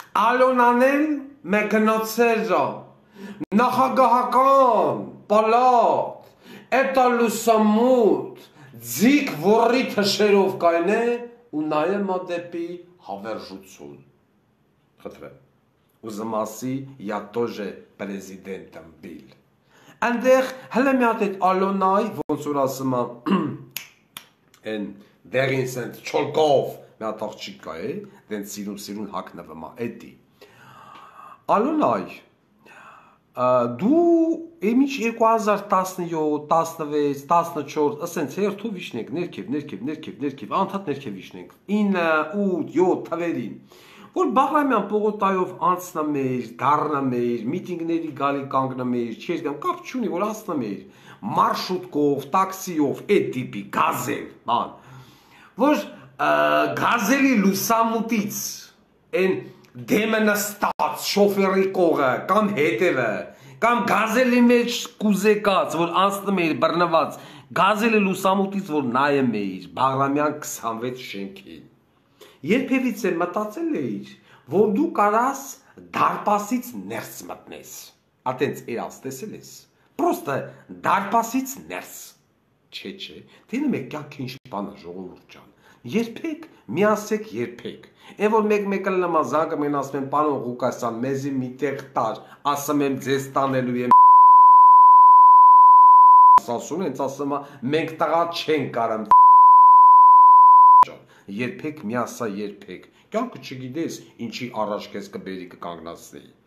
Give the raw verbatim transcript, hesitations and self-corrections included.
Ալոնանել մեկնոցերը, նախագահական, պալատ, էտա լուսամուտ, ձիք որի թշերով կայն է ու նայեմ ադեպի հավերժություն։ Խտրեմ, ուզում ասի, я тоже президентом был։ Այնտեղ հլը մի հատ այդ Ալոնայի, ոնց որ ասում են դեղին սենց չոլկով մի հատ աղջիկ կա է, դենց սիրուն-սիրուն հագնվում է, էդի։ Ալոնայ, դու եմիջ երկու հազար տասնյոթ, տասնվեց, տասնչորս, ասենց հերթով իշնենք, ներքև, ներքև, ներքև, ներքև, անդադ ներքև իշնենք, ինը, ութ, յոթ թվերին, որ Բաղրամյան պողոտայով անցնում էր, դառնում էր, միտինգների գալի կանգնում էր, չէր գամ, կապ չունի, որ անցնում էր, մարշրուտկով, տաքսիով, այդ տիպի, գազել, բան, որ գազելի լուսամուտից, են դեմը նստած, շոֆերի կողը, կամ հետևը, կամ գազելի մեջ կուզեկած, որ անցնում էր բռնված, գազելի լուսամուտից, որ նայում էր, Բաղրամյան քսանվեց շենքին։ Երբևից է մտածել էիր, որ դու կարաս դարպասից ներս մտնես, ատենց երաս տեսել ես, պրոստը դարպասից ներս, չէ չէ, դինը մեկ կյանք ինչ բանը ժողովուրդ ջան, երբեք, մի ասեք երբեք, են որ մեկ մեկը լնամա զանգը մեն ասում եմ պանոն Ղուկասյան, մեզի մի տեղ տար, ասում եմ ձեզ տանելու եմ ասում են, ասում մենք տղա չենք կարամ երբեք մի ասա երբեք, կյանքը չգիտես ինչի առաջ քեզ կբերի կկանգնացնի։